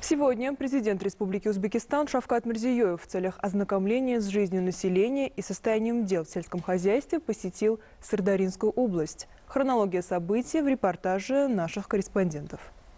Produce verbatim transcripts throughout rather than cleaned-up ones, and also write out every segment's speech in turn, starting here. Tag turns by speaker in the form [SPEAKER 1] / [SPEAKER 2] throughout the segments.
[SPEAKER 1] Сегодня президент Республики Узбекистан Шавкат Мирзиёев в целях ознакомления с жизнью населения и состоянием дел в сельском хозяйстве посетил Сырдаринскую область. Хронология событий в репортаже наших корреспондентов.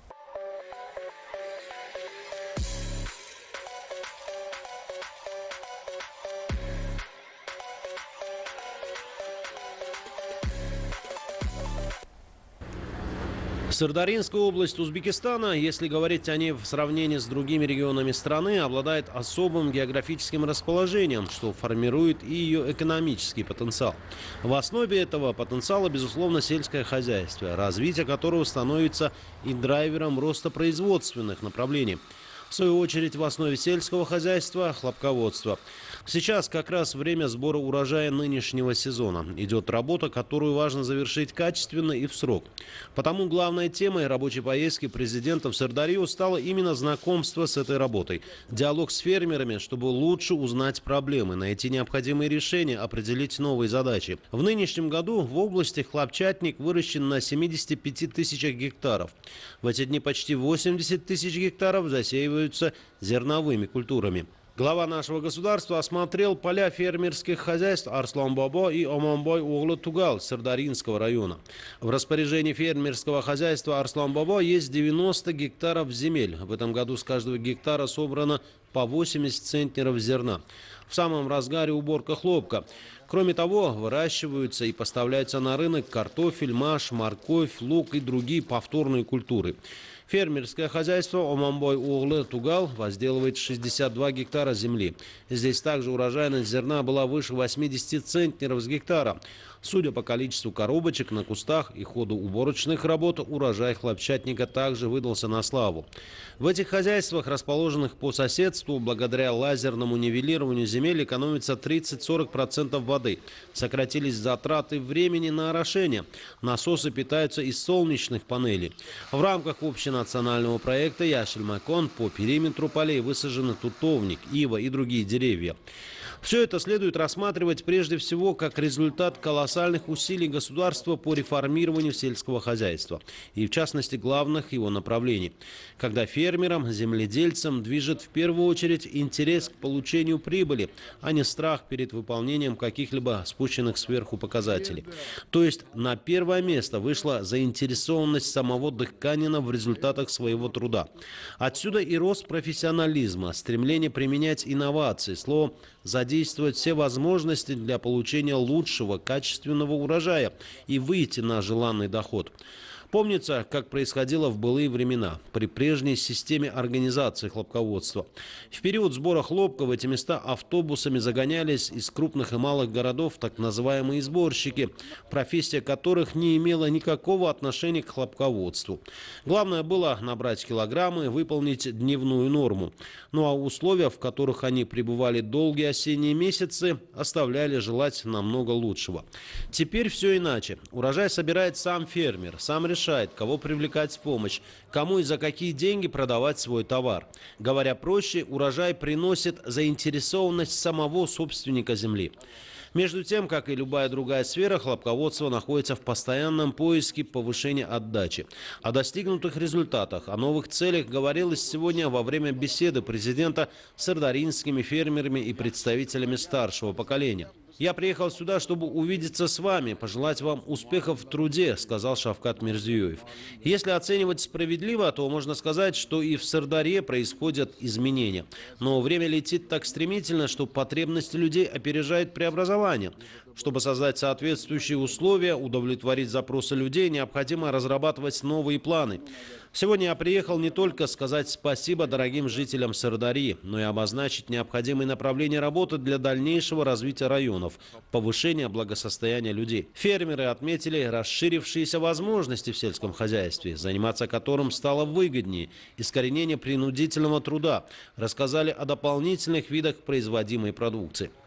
[SPEAKER 2] Сырдаринская область Узбекистана, если говорить о ней в сравнении с другими регионами страны, обладает особым географическим расположением, что формирует и ее экономический потенциал. В основе этого потенциала, безусловно, сельское хозяйство, развитие которого становится и драйвером роста производственных направлений. В свою очередь, в основе сельского хозяйства – хлопководство. Сейчас как раз время сбора урожая нынешнего сезона. Идет работа, которую важно завершить качественно и в срок. Потому главной темой рабочей поездки президента в Сырдарью стало именно знакомство с этой работой. Диалог с фермерами, чтобы лучше узнать проблемы, найти необходимые решения, определить новые задачи. В нынешнем году в области хлопчатник выращен на семидесяти пяти тысячах гектаров. В эти дни почти восемьдесят тысяч гектаров засеиваются зерновыми культурами. Глава нашего государства осмотрел поля фермерских хозяйств Арслан-Бабо и Оманбой-Оглы Тугал Сырдаринского района. В распоряжении фермерского хозяйства Арслан-Бабо есть девяносто гектаров земель. В этом году с каждого гектара собрано по восемьдесят центнеров зерна. В самом разгаре уборка хлопка. Кроме того, выращиваются и поставляются на рынок картофель, маш, морковь, лук и другие повторные культуры. Фермерское хозяйство Оманбой-Оглы Тугал возделывает шестьдесят два гектара земли. Здесь также урожайность зерна была выше восьмидесяти центнеров с гектара. Судя по количеству коробочек на кустах и ходу уборочных работ, урожай хлопчатника также выдался на славу. В этих хозяйствах, расположенных по соседству, благодаря лазерному нивелированию земель экономится тридцать-сорок процентов воды. Сократились затраты времени на орошение. Насосы питаются из солнечных панелей. В рамках общенационального проекта «Яшель-Макон» по периметру полей высажены тутовник, ива и другие деревья. Все это следует рассматривать прежде всего как результат колоссальных усилий государства по реформированию сельского хозяйства и, в частности, главных его направлений, когда фермерам, земледельцам движет в первую очередь интерес к получению прибыли, а не страх перед выполнением каких-либо спущенных сверху показателей. То есть на первое место вышла заинтересованность самого дыхканина в результатах своего труда. Отсюда и рост профессионализма, стремление применять инновации, словом, задействовать все возможности для получения лучшего, качественного урожая и выйти на желанный доход. Помнится, как происходило в былые времена, при прежней системе организации хлопководства. В период сбора хлопка в эти места автобусами загонялись из крупных и малых городов так называемые сборщики, профессия которых не имела никакого отношения к хлопководству. Главное было набрать килограммы, выполнить дневную норму. Ну а условия, в которых они пребывали долгие осенние месяцы, оставляли желать намного лучшего. Теперь все иначе. Урожай собирает сам фермер, сам решает, кого привлекать в помощь, кому и за какие деньги продавать свой товар. Говоря проще, урожай приносит заинтересованность самого собственника земли. Между тем, как и любая другая сфера, хлопководство находится в постоянном поиске повышения отдачи. О достигнутых результатах, о новых целях говорилось сегодня во время беседы президента с сырдаринскими фермерами и представителями старшего поколения. «Я приехал сюда, чтобы увидеться с вами, пожелать вам успехов в труде», — сказал Шавкат Мирзиёев. Если оценивать справедливо, то можно сказать, что и в Сырдарье происходят изменения. Но время летит так стремительно, что потребности людей опережает преобразование. Чтобы создать соответствующие условия, удовлетворить запросы людей, необходимо разрабатывать новые планы. Сегодня я приехал не только сказать спасибо дорогим жителям Сырдарьи, но и обозначить необходимые направления работы для дальнейшего развития районов, повышения благосостояния людей. Фермеры отметили расширившиеся возможности в сельском хозяйстве, заниматься которым стало выгоднее, искоренение принудительного труда, рассказали о дополнительных видах производимой продукции.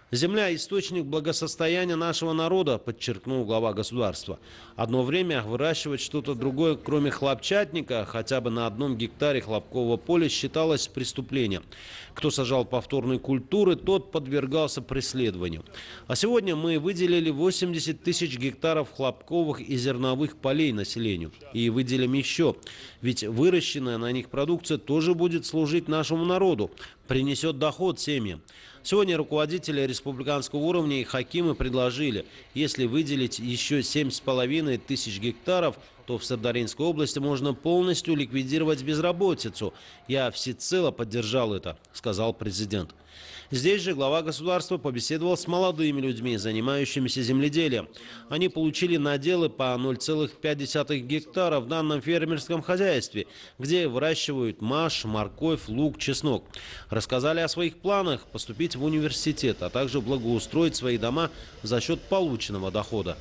[SPEAKER 2] Земля – источник благосостояния нашего народа, подчеркнул глава государства. Одно время выращивать что-то другое, кроме хлопчатника, хотя бы на одном гектаре хлопкового поля, считалось преступлением. Кто сажал повторные культуры, тот подвергался преследованию. А сегодня мы выделили восемьдесят тысяч гектаров хлопковых и зерновых полей населению. И выделим еще. Ведь выращенная на них продукция тоже будет служить нашему народу, принесет доход семьям. Сегодня руководители республиканского уровня и хакимы предложили, если выделить еще семь с половиной тысяч гектаров, то в Сырдаринской области можно полностью ликвидировать безработицу. Я всецело поддержал это, сказал президент. Здесь же глава государства побеседовал с молодыми людьми, занимающимися земледелием. Они получили наделы по ноль целых пять десятых гектара в данном фермерском хозяйстве, где выращивают маш, морковь, лук, чеснок. Рассказали о своих планах поступить в университет, а также благоустроить свои дома за счет полученного дохода.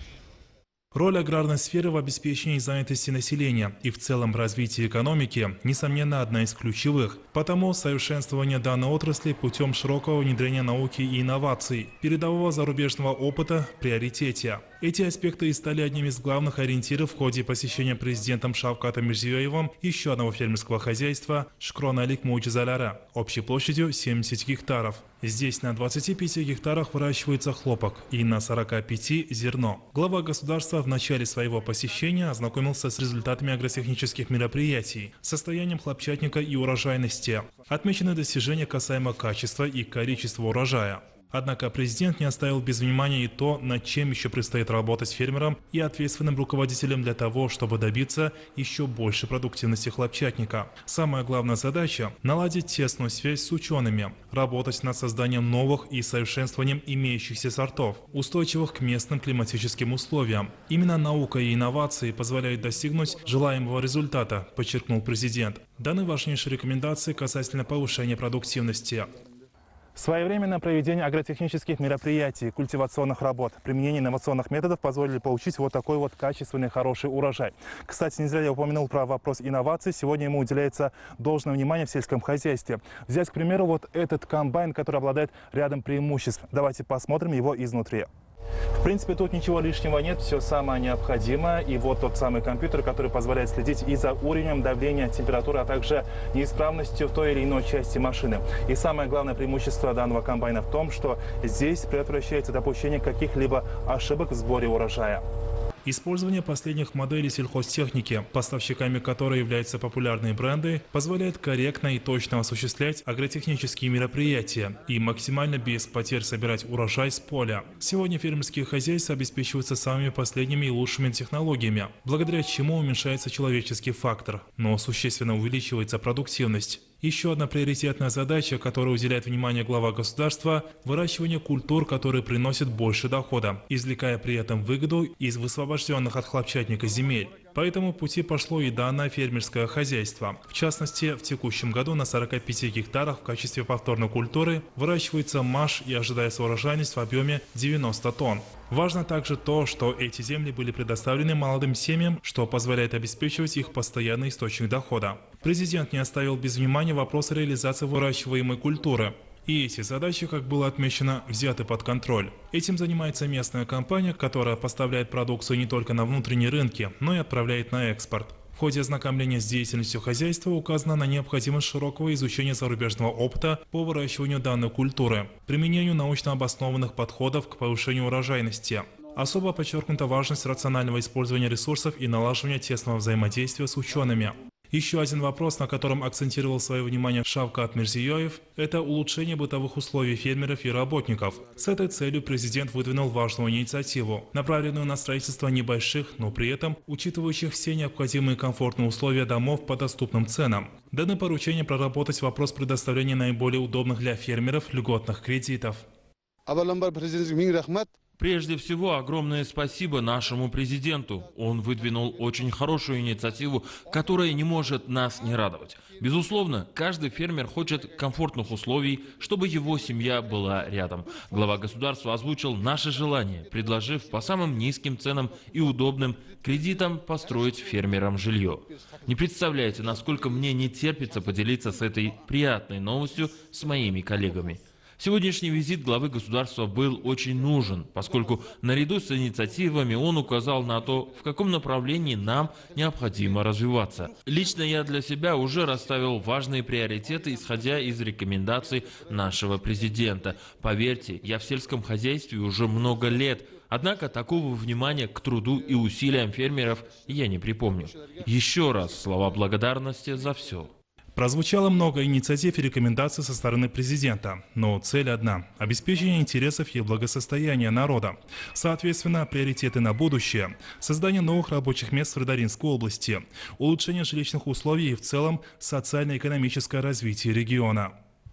[SPEAKER 3] Роль аграрной сферы в обеспечении занятости населения и в целом развитии экономики, несомненно, одна из ключевых. Потому совершенствование данной отрасли путем широкого внедрения науки и инноваций, передового зарубежного опыта в приоритете. Эти аспекты и стали одним из главных ориентиров в ходе посещения президентом Шавкатом Мирзиёевым еще одного фермерского хозяйства Шкронелик Муджизаляра общей площадью семьдесят гектаров. Здесь на двадцати пяти гектарах выращивается хлопок и на сорока пяти зерно. Глава государства в начале своего посещения ознакомился с результатами агротехнических мероприятий, состоянием хлопчатника и урожайности. Отмечены достижения касаемо качества и количества урожая. Однако президент не оставил без внимания и то, над чем еще предстоит работать фермерам и ответственным руководителям для того, чтобы добиться еще больше продуктивности хлопчатника. Самая главная задача – наладить тесную связь с учеными, работать над созданием новых и совершенствованием имеющихся сортов, устойчивых к местным климатическим условиям. Именно наука и инновации позволяют достигнуть желаемого результата, подчеркнул президент. Даны важнейшие рекомендации касательно повышения продуктивности.
[SPEAKER 4] Своевременное проведение агротехнических мероприятий, культивационных работ, применение инновационных методов позволили получить вот такой вот качественный, хороший урожай. Кстати, не зря я упомянул про вопрос инноваций. Сегодня ему уделяется должное внимание в сельском хозяйстве. Взять, к примеру, вот этот комбайн, который обладает рядом преимуществ. Давайте посмотрим его изнутри. В принципе, тут ничего лишнего нет, все самое необходимое. И вот тот самый компьютер, который позволяет следить и за уровнем давления, температуры, а также неисправностью в той или иной части машины. И самое главное преимущество данного комбайна в том, что здесь предотвращается допущение каких-либо ошибок в сборе урожая.
[SPEAKER 3] Использование последних моделей сельхозтехники, поставщиками которой являются популярные бренды, позволяет корректно и точно осуществлять агротехнические мероприятия и максимально без потерь собирать урожай с поля. Сегодня фермерские хозяйства обеспечиваются самыми последними и лучшими технологиями, благодаря чему уменьшается человеческий фактор, но существенно увеличивается продуктивность. Еще одна приоритетная задача, которой уделяет внимание глава государства – выращивание культур, которые приносят больше дохода, извлекая при этом выгоду из высвобожденных от хлопчатника земель. По этому пути пошло и данное фермерское хозяйство. В частности, в текущем году на сорока пяти гектарах в качестве повторной культуры выращивается маш и ожидается урожайность в объеме девяноста тонн. Важно также то, что эти земли были предоставлены молодым семьям, что позволяет обеспечивать их постоянный источник дохода. Президент не оставил без внимания вопрос реализации выращиваемой культуры. И эти задачи, как было отмечено, взяты под контроль. Этим занимается местная компания, которая поставляет продукцию не только на внутренние рынки, но и отправляет на экспорт. В ходе ознакомления с деятельностью хозяйства указано на необходимость широкого изучения зарубежного опыта по выращиванию данной культуры, применению научно обоснованных подходов к повышению урожайности. Особо подчеркнута важность рационального использования ресурсов и налаживания тесного взаимодействия с учеными. Еще один вопрос, на котором акцентировал свое внимание Шавкат Мирзиёев, это улучшение бытовых условий фермеров и работников. С этой целью президент выдвинул важную инициативу, направленную на строительство небольших, но при этом учитывающих все необходимые комфортные условия домов по доступным ценам. Даны поручения проработать вопрос предоставления наиболее удобных для фермеров льготных кредитов.
[SPEAKER 5] Прежде всего, огромное спасибо нашему президенту. Он выдвинул очень хорошую инициативу, которая не может нас не радовать. Безусловно, каждый фермер хочет комфортных условий, чтобы его семья была рядом. Глава государства озвучил наше желание, предложив по самым низким ценам и удобным кредитам построить фермерам жилье. Не представляете, насколько мне не терпится поделиться с этой приятной новостью с моими коллегами. Сегодняшний визит главы государства был очень нужен, поскольку наряду с инициативами он указал на то, в каком направлении нам необходимо развиваться. Лично я для себя уже расставил важные приоритеты, исходя из рекомендаций нашего президента. Поверьте, я в сельском хозяйстве уже много лет. Однако такого внимания к труду и усилиям фермеров я не припомню. Еще раз слова благодарности за все.
[SPEAKER 3] Прозвучало много инициатив и рекомендаций со стороны президента, но цель одна – обеспечение интересов и благосостояния народа. Соответственно, приоритеты на будущее – создание новых рабочих мест в Сырдарьинской области, улучшение жилищных условий и в целом социально-экономическое развитие региона.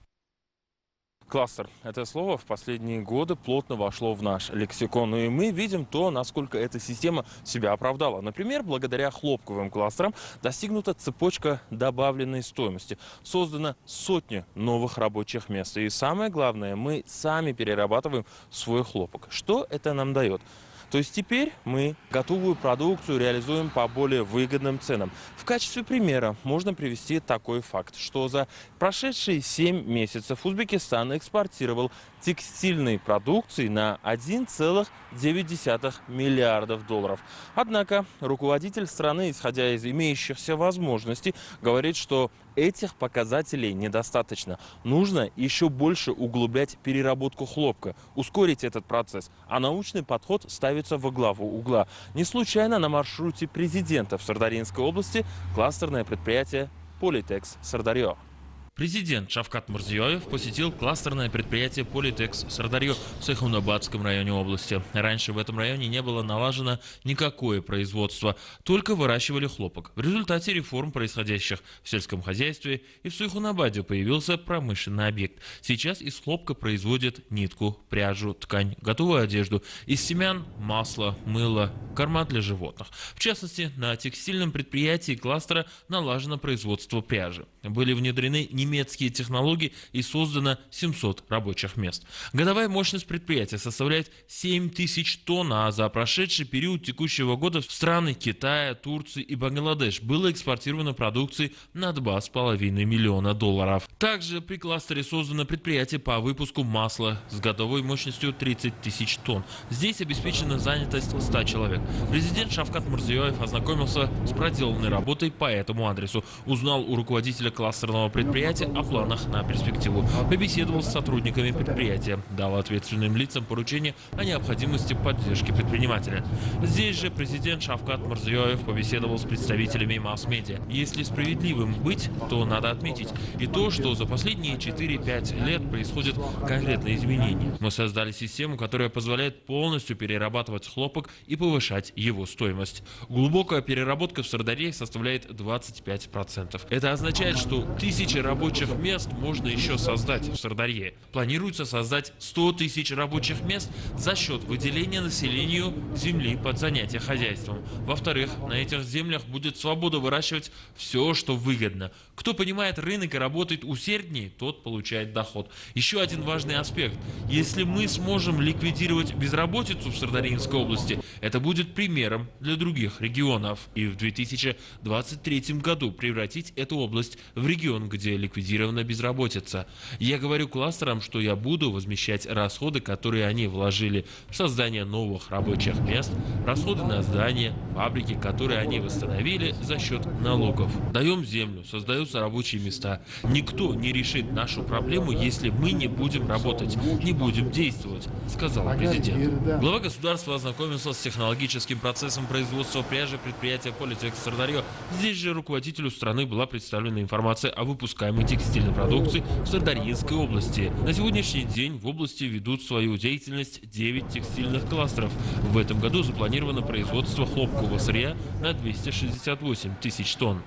[SPEAKER 6] Кластер. Это слово в последние годы плотно вошло в наш лексикон. И мы видим то, насколько эта система себя оправдала. Например, благодаря хлопковым кластерам достигнута цепочка добавленной стоимости. Создано сотни новых рабочих мест. И самое главное, мы сами перерабатываем свой хлопок. Что это нам дает? То есть теперь мы готовую продукцию реализуем по более выгодным ценам. В качестве примера можно привести такой факт, что за прошедшие семь месяцев Узбекистан экспортировал текстильной продукции на один целых девять десятых миллиардов долларов. Однако руководитель страны, исходя из имеющихся возможностей, говорит, что этих показателей недостаточно. Нужно еще больше углублять переработку хлопка, ускорить этот процесс. А научный подход ставится во главу угла. Не случайно на маршруте президента в Сырдарьинской области кластерное предприятие «Политекс Сырдарье».
[SPEAKER 5] Президент Шавкат Мирзиёев посетил кластерное предприятие «Политекс Сырдарье» в Сайхунабадском районе области. Раньше в этом районе не было налажено никакое производство, только выращивали хлопок. В результате реформ, происходящих в сельском хозяйстве, и в Сайхунабаде появился промышленный объект. Сейчас из хлопка производят нитку, пряжу, ткань, готовую одежду, из семян – масло, мыло, корма для животных. В частности, на текстильном предприятии кластера налажено производство пряжи. Были внедрены немецкие технологии и создано семьсот рабочих мест. Годовая мощность предприятия составляет семь тысяч тонн, а за прошедший период текущего года в страны Китая, Турции и Бангладеш было экспортировано продукции на два с половиной миллиона долларов. Также при кластере создано предприятие по выпуску масла с годовой мощностью тридцать тысяч тонн. Здесь обеспечена занятость ста человек. Президент Шавкат Мирзиёев ознакомился с проделанной работой по этому адресу, узнал у руководителя кластерного предприятия о планах на перспективу, побеседовал с сотрудниками предприятия, дал ответственным лицам поручение о необходимости поддержки предпринимателя. Здесь же президент Шавкат Мирзиёев побеседовал с представителями масс-медиа. Если справедливым быть, то надо отметить и то, что за последние четыре-пять лет происходят конкретные изменения. Мы создали систему, которая позволяет полностью перерабатывать хлопок и повышать его стоимость. Глубокая переработка в Сырдарье составляет двадцать пять процентов. Это означает, что тысячи рабочих мест можно еще создать в Сырдарье. Планируется создать сто тысяч рабочих мест за счет выделения населению земли под занятие хозяйством. Во-вторых, на этих землях будет свобода выращивать все, что выгодно. Кто понимает рынок и работает усерднее, тот получает доход. Еще один важный аспект. Если мы сможем ликвидировать безработицу в Сырдарьинской области, это будет примером для других регионов. И в две тысячи двадцать третьем году превратить эту область в регион, где ликвидирована безработица. Я говорю кластерам, что я буду возмещать расходы, которые они вложили в создание новых рабочих мест, расходы на здания, фабрики, которые они восстановили за счет налогов. Даем землю, создаются рабочие места. Никто не решит нашу проблему, если мы не будем работать, не будем действовать, сказал президент. Глава государства ознакомился с технологическим процессом производства пряжи предприятия «Политекс Сырдарье». Здесь же руководителю страны была представлена информация о выпускаемой текстильной продукции в Сырдарьинской области. На сегодняшний день в области ведут свою деятельность девять текстильных кластеров. В этом году запланировано производство хлопкового сырья на двести шестьдесят восемь тысяч тонн.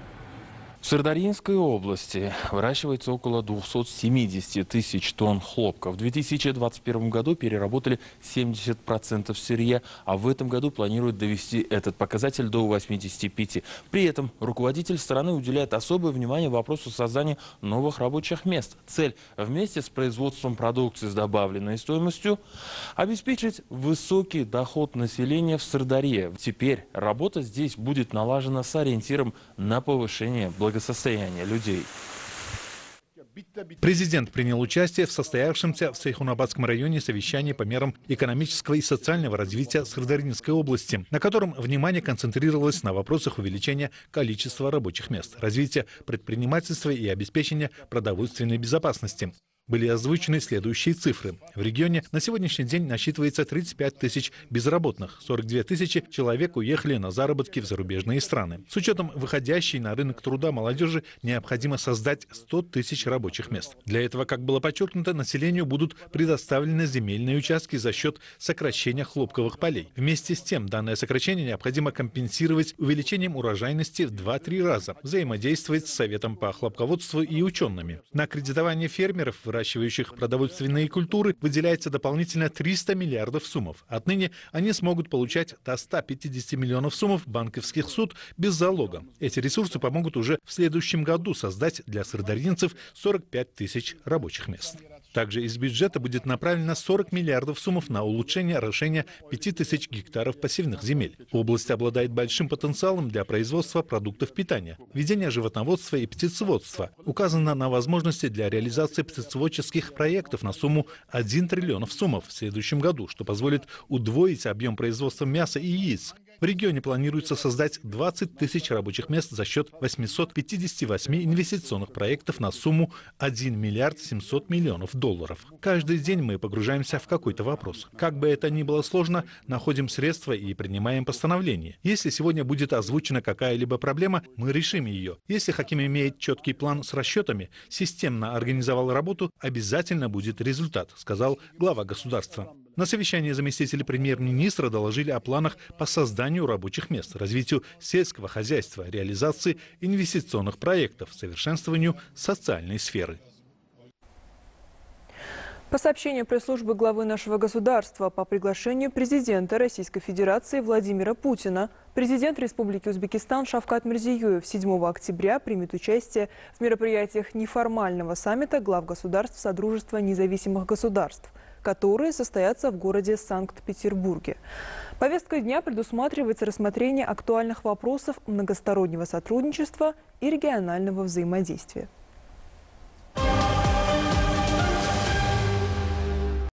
[SPEAKER 6] В Сырдарьинской области выращивается около двухсот семидесяти тысяч тонн хлопка. В две тысячи двадцать первом году переработали семьдесят процентов сырья, а в этом году планируют довести этот показатель до восьмидесяти пяти процентов. При этом руководитель страны уделяет особое внимание вопросу создания новых рабочих мест. Цель – вместе с производством продукции с добавленной стоимостью обеспечить высокий доход населения в Сырдарье. Теперь работа здесь будет налажена с ориентиром на повышение благосостояния людей.
[SPEAKER 7] Президент принял участие в состоявшемся в Цейхунабадском районе совещании по мерам экономического и социального развития Сырдаринской области, на котором внимание концентрировалось на вопросах увеличения количества рабочих мест, развития предпринимательства и обеспечения продовольственной безопасности. Были озвучены следующие цифры. В регионе на сегодняшний день насчитывается тридцать пять тысяч безработных. сорок две тысячи человек уехали на заработки в зарубежные страны. С учетом выходящей на рынок труда молодежи необходимо создать сто тысяч рабочих мест. Для этого, как было подчеркнуто, населению будут предоставлены земельные участки за счет сокращения хлопковых полей. Вместе с тем, данное сокращение необходимо компенсировать увеличением урожайности в два-три раза, взаимодействовать с Советом по хлопководству и учеными. На кредитование фермеров, выращивающих продовольственные культуры, выделяется дополнительно триста миллиардов сумов. Отныне они смогут получать до ста пятидесяти миллионов сумов банковских суд без залога. Эти ресурсы помогут уже в следующем году создать для сырдаринцев сорок пять тысяч рабочих мест. Также из бюджета будет направлено сорок миллиардов сумов на улучшение орошения пяти тысяч гектаров пассивных земель. Область обладает большим потенциалом для производства продуктов питания, ведения животноводства и птицеводства. Указано на возможности для реализации птицеводческих проектов на сумму один триллион сумов в следующем году, что позволит удвоить объем производства мяса и яиц. В регионе планируется создать двадцать тысяч рабочих мест за счет восьмисот пятидесяти восьми инвестиционных проектов на сумму один миллиард семьсот миллионов долларов. Каждый день мы погружаемся в какой-то вопрос. Как бы это ни было сложно, находим средства и принимаем постановления. Если сегодня будет озвучена какая-либо проблема, мы решим ее. Если Хаким имеет четкий план с расчетами, системно организовал работу, обязательно будет результат, сказал глава государства. На совещании заместители премьер-министра доложили о планах по созданию рабочих мест, развитию сельского хозяйства, реализации инвестиционных проектов, совершенствованию социальной сферы.
[SPEAKER 1] По сообщению пресс-службы главы нашего государства, по приглашению президента Российской Федерации Владимира Путина, президент Республики Узбекистан Шавкат Мирзиёев седьмого октября примет участие в мероприятиях неформального саммита глав государств Содружества независимых государств, которые состоятся в городе Санкт-Петербурге. Повестка дня предусматривается рассмотрение актуальных вопросов многостороннего сотрудничества и регионального взаимодействия.